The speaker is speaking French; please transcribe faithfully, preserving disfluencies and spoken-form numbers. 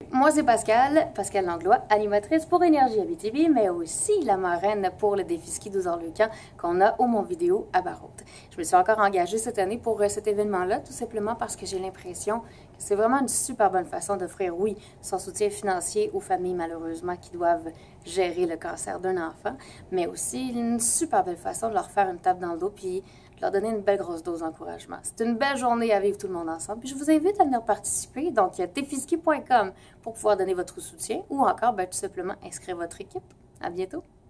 Moi, c'est Pascal, Pascal Langlois, animatrice pour Énergie Abitibi, mais aussi la marraine pour le défi ski douze heures le camp qu'on a au Mont Vidéo à Barrault. Je me suis encore engagée cette année pour cet événement-là, tout simplement parce que j'ai l'impression que c'est vraiment une super bonne façon d'offrir, oui, son soutien financier aux familles, malheureusement, qui doivent gérer le cancer d'un enfant, mais aussi une super belle façon de leur faire une tape dans le dos, puis de leur donner une belle grosse dose d'encouragement. C'est une belle journée à vivre tout le monde ensemble, puis je vous invite à venir participer, donc défi ski point com pour pouvoir donner votre soutien ou encore ben, tout simplement inscrire votre équipe. À bientôt!